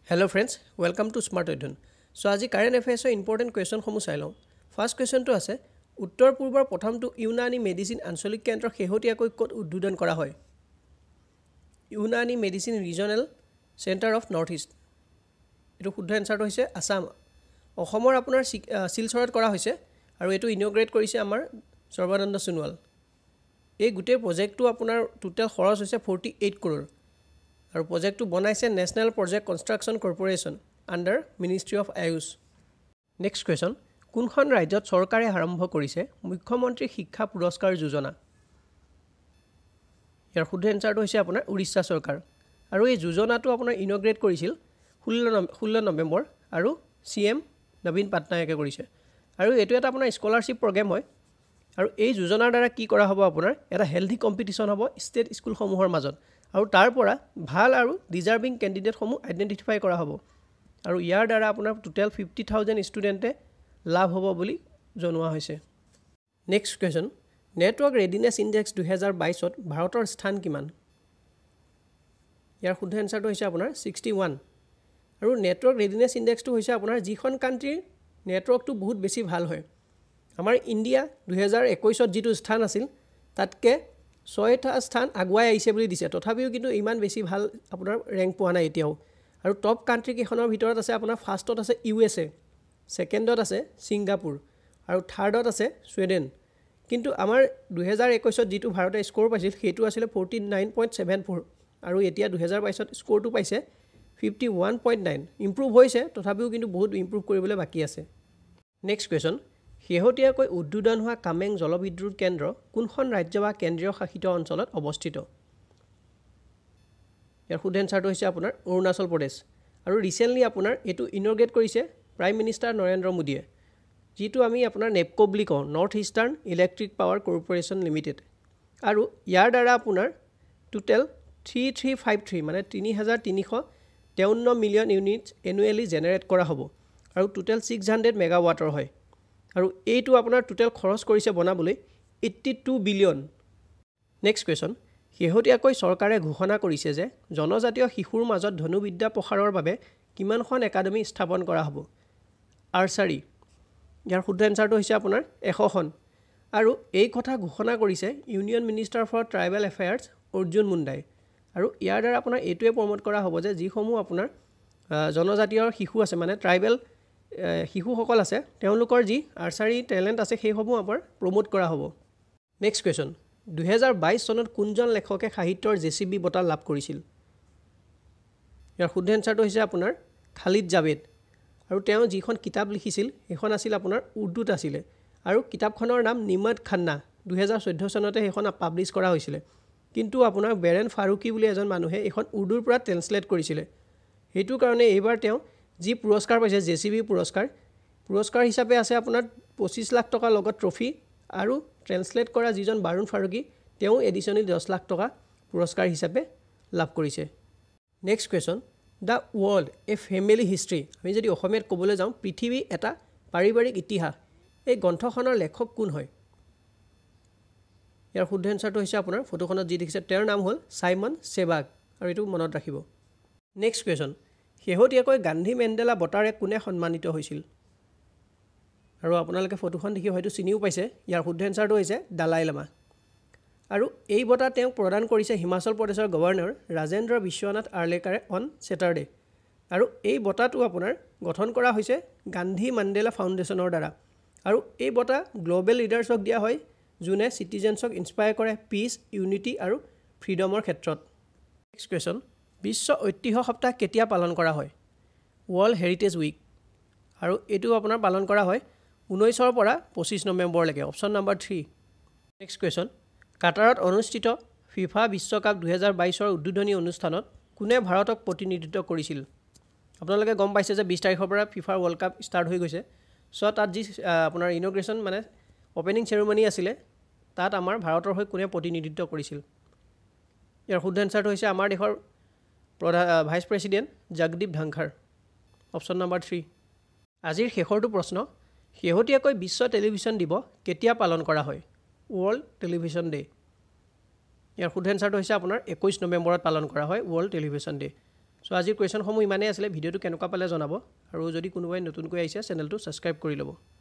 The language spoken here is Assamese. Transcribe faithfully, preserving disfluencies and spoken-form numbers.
Hello friends, welcome to Smart Odhyan. So আজি current affairs important question Somu চাই লওঁ. First question to আছে উত্তৰ পূৰ্বৰ প্ৰথমটো ইউনানী মেডিচিন আঞ্চলিক কেন্দ্ৰ শেহতীয়াকৈ ক'ত উদ্বোধন কৰা হয়? Unani medicine regional centre of north east. এটো শুদ্ধ এনসাৰটো হৈছে আসাম. অসমৰ আপোনাৰ শিলচৰত কৰা হৈছে আৰু এটো ইনগ্ৰেট কৰিছে আমাৰ সৰ্বানন্দ সোণোৱাল. এই গোটেই প্ৰজেক্টটো আপোনাৰ টোটাল খৰচ হৈছে forty-eight crore. আৰু প্ৰজেক্টটো বনাইছে national project construction corporation under ministry of AYUSH. Next question, কোনখন ৰাজ্যত চৰকাৰে আৰম্ভ কৰিছে মুখ্যমন্ত্ৰী শিক্ষা পুৰস্কাৰ যোজনা? ইয়াৰ শুদ্ধ এনসাৰটো হৈছে আপোনাৰ উৰিষ্যা চৰকাৰ. আৰু এই যোজনাটো আপোনাৰ ইনগ্ৰেট কৰিছিল ষোল্ল নৱেম্বৰ আৰু চি এম নবীন পাটনায়কে কৰিছে. আৰু এইটো এটা আপোনাৰ স্কলাৰশ্বিপ প্ৰগ্ৰেম হয়. আৰু এই যোজনাৰ দ্বাৰা কি কৰা হ'ব, আপোনাৰ এটা হেলথি কম্পিটিশ্যন হ'ব ষ্টেট স্কুলসমূহৰ মাজত আৰু তাৰ পৰা ভাল আৰু ডিজাৰ্ভিং কেণ্ডিডেটসমূহ আইডেণ্টিফাই কৰা হ'ব. আৰু ইয়াৰ দ্বাৰা আপোনাৰ টোটেল ফিফটি থাউজেণ্ড ষ্টুডেণ্টে লাভ হ'ব বুলি জনোৱা হৈছে. Next question, network readiness index দুহেজাৰ বাইছত ভাৰতৰ স্থান কিমান? ইয়াৰ শুদ্ধ এনচাৰটো হৈছে আপোনাৰ ছিক্সটি ওৱান. আৰু নেটৱৰ্ক ৰেডিনেছ ইণ্ডেক্সটো হৈছে আপোনাৰ যিখন কাণ্ট্ৰিৰ নেটৱৰ্কটো বহুত বেছি ভাল হয়. আমাৰ ইণ্ডিয়া দুহেজাৰ একৈছত যিটো স্থান আছিল তাতকৈ ছয়টা স্থান আগুৱাই আহিছে বুলি দিছে. তথাপিও কিন্তু ইমান বেছি ভাল আপোনাৰ ৰেংক পোৱা নাই এতিয়াও. আৰু টপ কাণ্ট্ৰি কেইখনৰ ভিতৰত আছে আপোনাৰ ফাৰ্ষ্টত আছে ইউ এছ এ, ছেকেণ্ডত আছে ছিংগাপুৰ আৰু থাৰ্ডত আছে ছুইডেন. কিন্তু আমাৰ দুহেজাৰ একৈছত যিটো ভাৰতে স্ক'ৰ পাইছিল সেইটো আছিলে forty nine point seven four আৰু এতিয়া দুহেজাৰ বাইছত স্ক'ৰটো পাইছে fifty one point nine. Improve হৈছে, তথাপিও কিন্তু বহুত ইম্প্ৰুভ কৰিবলৈ বাকী আছে. নেক্সট কুৱেশ্যন, শেহতীয়াকৈ উদ্বোধন হোৱা কামেং জলবিদ্যুৎ কেন্দ্ৰ কোনখন ৰাজ্য বা কেন্দ্ৰীয় শাসিত অঞ্চলত অৱস্থিত? ইয়াৰ শুদ্ধ এনচাৰটো হৈছে আপোনাৰ অৰুণাচল প্ৰদেশ. আৰু ৰিচেণ্টলি আপোনাৰ এইটো ইনগ্ৰেট কৰিছে প্ৰাইম মিনিষ্টাৰ নৰেন্দ্ৰ মোদীয়ে, যিটো আমি আপোনাৰ নেপকো বুলি কওঁ, north eastern electric power corporation limited. আৰু ইয়াৰ দ্বাৰা আপোনাৰ total three three five three মানে তিনি হাজাৰ তিনিশ তেৱন্ন মিলিয়ন ইউনিট এনুৱেলি জেনেৰেট কৰা হ'ব. আৰু টোটেল ছিক্স হাণ্ড্ৰেড মেগাৱাটৰ হয়. আৰু এইটো আপোনাৰ টোটেল খৰচ কৰিছে বনাবলৈ eighty two billion. Next question, শেহতীয়াকৈ চৰকাৰে ঘোষণা কৰিছে যে জনজাতীয় শিশুৰ মাজত ধনুবিদ্যা প্ৰসাৰৰ বাবে কিমানখন একাডেমি স্থাপন কৰা হ'ব? আৰ্চাৰী. ইয়াৰ শুদ্ধ এনচাৰটো হৈছে আপোনাৰ এশখন. আৰু এই কথা ঘোষণা কৰিছে union minister for tribal affairs Arjun মুণ্ডাই. আৰু ইয়াৰ দ্বাৰা আপোনাৰ এইটোৱে প্ৰমোট কৰা হ'ব যে যিসমূহ আপোনাৰ জনজাতীয় শিশু আছে মানে ট্ৰাইবেল শিশুসকল আছে তেওঁলোকৰ যি আৰ্চাৰী টেলেণ্ট আছে সেইসমূহ আমাৰ প্ৰমোট কৰা হ'ব. নেক্সট কুৱেশ্যন, দুহেজাৰ বাইছ চনত কোনজন লেখকে সাহিত্যৰ জে চি বি বঁটা লাভ কৰিছিল? ইয়াৰ শুদ্ধ এনচাৰটো হৈছে আপোনাৰ খালিদ জাভেদ. আৰু তেওঁ যিখন কিতাপ লিখিছিল সেইখন আছিল আপোনাৰ উৰ্দুত আছিলে. আৰু কিতাপখনৰ নাম নিমত খান্না. দুহেজাৰ চৈধ্য চনতে সেইখন পাব্লিছ কৰা হৈছিলে. কিন্তু আপোনাৰ বেৰেন ফাৰুকি বুলি এজন মানুহে এইখন উৰ্দুৰ পৰা ট্ৰেন্সলেট কৰিছিলে. সেইটো কাৰণে এইবাৰ তেওঁ যি পুৰস্কাৰ পাইছে জে চি বি পুৰস্কাৰ, পুৰস্কাৰ হিচাপে আছে আপোনাৰ পঁচিছ লাখ টকা লগত ট্ৰফি আৰু ট্ৰেন্সলেট কৰা যিজন বাৰুণ ফাৰুকি তেওঁ এডিশ্যনেলি দহ লাখ টকা পুৰস্কাৰ হিচাপে লাভ কৰিছে. Next question, the world a family history. আমি যদি অসমীয়াত ক'বলৈ যাওঁ পৃথিৱী এটা পাৰিবাৰিক ইতিহাস, এই গ্ৰন্থখনৰ লেখক কোন হয়? ইয়াৰ শুদ্ধ এনচাৰটো হৈছে আপোনাৰ ফটোখনত যি দেখিছে তেওঁৰ নাম হ'ল চাইমন চেবাগ. আৰু এইটো মনত ৰাখিব. নেক্সট কুৱেশ্যন, শেহতীয়াকৈ গান্ধী মেণ্ডেলা বঁটাৰে কোনে সন্মানিত হৈছিল? আৰু আপোনালোকে ফটোখন দেখি হয়তো চিনিও পাইছে. ইয়াৰ শুদ্ধ এনচাৰটো হৈছে দালাই লামা. আৰু এই বঁটা তেওঁক প্ৰদান কৰিছে হিমাচল প্ৰদেশৰ গভৰ্ণৰ ৰাজেন্দ্ৰ বিশ্বনাথ আৰ্লেকাৰে অন ছেটাৰডে. আৰু এই বঁটাটো আপোনাৰ গঠন কৰা হৈছে গান্ধী মেণ্ডেলা ফাউণ্ডেশ্যনৰ দ্বাৰা. আৰু এই বঁটা গ্ল'বেল লিডাৰ্ছক দিয়া হয় যোনে চিটিজেনছক ইনস্পায়াৰ কৰে পিচ, ইউনিটি আৰু ফ্ৰীডমৰ ক্ষেত্ৰত. নেক্সট কুৱেশ্যন, বিশ্ব ঐতিহ্য সপ্তাহ কেতিয়া পালন কৰা হয়? World heritage week. আৰু এইটো আপোনাৰ পালন কৰা হয় ঊনৈছৰ পৰা পঁচিছ নৱেম্বৰলৈকে. Option number three. Next question, কাটাৰত অনুষ্ঠিত ফিফা বিশ্বকাপ দুহেজাৰ বাইছৰ উদ্বোধনী অনুষ্ঠানত কোনে ভাৰতক প্ৰতিনিধিত্ব কৰিছিল? আপোনালোকে গম পাইছে যে বিছ তাৰিখৰ পৰা ফিফাৰ ৱৰ্ল্ড কাপ ষ্টাৰ্ট হৈ গৈছে. চ' তাত যি আপোনাৰ ইনগ্ৰেশ্যন মানে অপেনিং চেৰেমনি আছিলে তাত আমাৰ ভাৰতৰ হৈ কোনে প্ৰতিনিধিত্ব কৰিছিল? ইয়াৰ শুদ্ধ এনচাৰটো হৈছে আমাৰ দেশৰ প্ৰধান vice president Jagdeep Dhankhar. Option number three. আজিৰ শেষৰটো প্ৰশ্ন, শেহতীয়াকৈ বিশ্ব টেলিভিছন দিৱস কেতিয়া পালন কৰা হয়? World television day. ইয়াৰ শুদ্ধ এনচাৰটো হৈছে আপোনাৰ একৈছ নৱেম্বৰত পালন কৰা হয় world television day. So' so আজিৰ কুৱেশ্যনসমূহ ইমানেই আছিলে ভিডিঅ'টো কেনেকুৱা পালে জনাব আৰু যদি কোনোবাই নতুনকৈ আহিছে চেনেলটো ছাবস্ক্ৰাইব কৰি ল'ব